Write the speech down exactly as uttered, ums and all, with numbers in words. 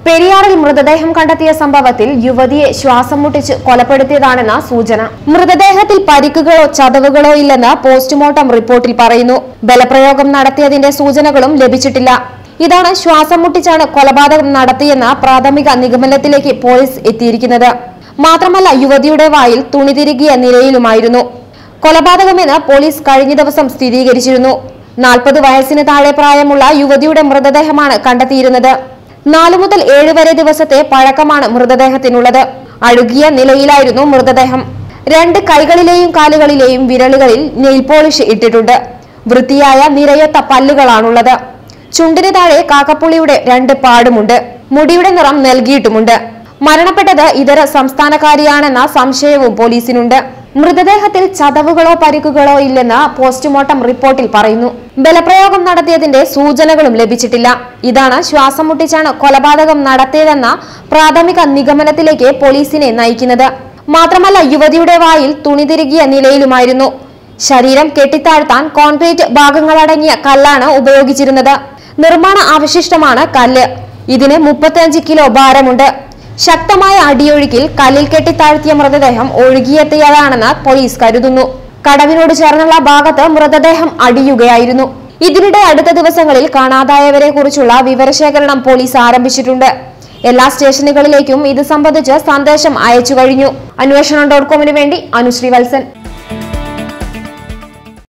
പെരിയാറിൽ മൃതദേഹം കണ്ടെത്തിയ സംഭവത്തിൽ യുവതിയെ ശ്വാസം മുട്ടിച്ച് കൊലപ്പെടുത്തിയതാണെന്ന സൂചന. മൃതദേഹത്തിൽ പരിക്കുകളോ ചതവുകളോ ഇല്ലെന്ന് പോസ്റ്റ്മോർട്ടം റിപ്പോർട്ടിൽ പറയുന്നു. ബലപ്രയോഗം നടത്തിയതിന്റെ സൂചനകളും ലഭിച്ചിട്ടില്ല. ഇതാണ് ശ്വാസം മുട്ടിച്ചാണ് കൊലപാതകം നടത്തിയെന്ന പ്രാഥമിക നിഗമനത്തിലേക്ക് പോലീസ് എത്തിയിരിക്കുന്നത്. മാത്രമല്ല, യുവതിയുടെ വായിൽ തുണി തിരുകിയ നിലയിലുമായിരുന്നു കൊലപാതകമെന്ന് പോലീസ് കഴിഞ്ഞ ദിവസം സ്ഥിരീകരിച്ചിരുന്നു. നാൽപ്പത് വയസ്സിന് താഴെ പ്രായമുള്ള യുവതിയുടെ മൃതദേഹമാണ് കണ്ടെത്തിയിരുന്നത്. നാലു മുതൽ ഏഴ് വരെ ദിവസത്തെ പഴക്കമാണ് മൃതദേഹത്തിനുള്ളത്. അഴുകിയ നിലയിലായിരുന്നു മൃതദേഹം. രണ്ട് കൈകളിലെയും കാലുകളിലെയും വിരലുകളിൽ നെയിൽ പോളിഷ് ഇട്ടിട്ടുണ്ട്. വൃത്തിയായ നിരയൊത്ത പല്ലുകളാണുള്ളത്. ചുണ്ടിന് താഴെ കാക്കപ്പുള്ളിയുടെ രണ്ട് പാടുമുണ്ട്. മുടിയുടെ നിറം നൽകിയിട്ടുമുണ്ട്. മരണപ്പെട്ടത് ഇതര സംസ്ഥാനക്കാരിയാണെന്ന സംശയവും പോലീസിനുണ്ട്. മൃതദേഹത്തിൽ ചതവുകളോ പരിക്കുകളോ ഇല്ലെന്ന് പോസ്റ്റ്മോർട്ടം റിപ്പോർട്ടിൽ പറയുന്നു. ബലപ്രയോഗം നടത്തിയതിന്റെ സൂചനകളും ലഭിച്ചിട്ടില്ല. ഇതാണ് ശ്വാസം മുട്ടിച്ചാണ് കൊലപാതകം നടത്തിയതെന്ന പ്രാഥമിക നിഗമനത്തിലേക്ക് പോലീസിനെ നയിക്കുന്നത്. മാത്രമല്ല, യുവതിയുടെ വായിൽ തുണി തിരുകിയ നിലയിലുമായിരുന്നു. ശരീരം കെട്ടിത്താഴ്ത്താൻ കോൺക്രീറ്റ് ഭാഗങ്ങളടങ്ങിയ കല്ലാണ് ഉപയോഗിച്ചിരുന്നത്. നിർമ്മാണ അവശിഷ്ടമാണ് കല്ല്. ഇതിന് മുപ്പത്തിയഞ്ച് കിലോ ഭാരമുണ്ട്. ശക്തമായ അടിയൊഴുക്കിൽ കല്ലിൽ കെട്ടിത്താഴ്ത്തിയ മൃതദേഹം ഒഴുകിയെത്തിയതാണെന്ന് പോലീസ് കരുതുന്നു. കടവിനോട് ചേർന്നുള്ള ഭാഗത്ത് മൃതദേഹം അടിയുകയായിരുന്നു. ഇതിനിടെ അടുത്ത ദിവസങ്ങളിൽ കാണാതായവരെ കുറിച്ചുള്ള വിവരശേഖരണം പോലീസ് ആരംഭിച്ചിട്ടുണ്ട്. എല്ലാ സ്റ്റേഷനുകളിലേക്കും ഇത് സംബന്ധിച്ച് സന്ദേശം അയച്ചു കഴിഞ്ഞു. അന്വേഷണം ഡോട്ട് കോമിന് വേണ്ടി അനുശ്രീ വത്സൻ.